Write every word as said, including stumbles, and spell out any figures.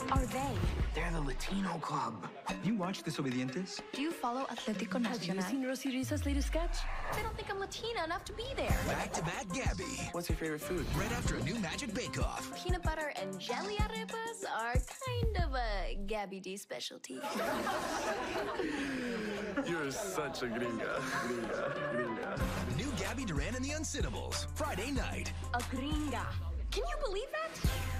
are they? They're the Latino club. You watch Desobedientes? Do you follow Atlético Have you Nacional? seen Rosy Riza's latest sketch? They don't think I'm Latina enough to be there. Back-to-back Gabby. What's your favorite food? Right after a new Magic Bake-Off. Peanut butter and jelly arepas are kind of a Gabby D specialty. You're such a gringa. Gringa. Gringa. New Gabby Duran and the Unsittables. Friday night. A gringa. Can you believe that?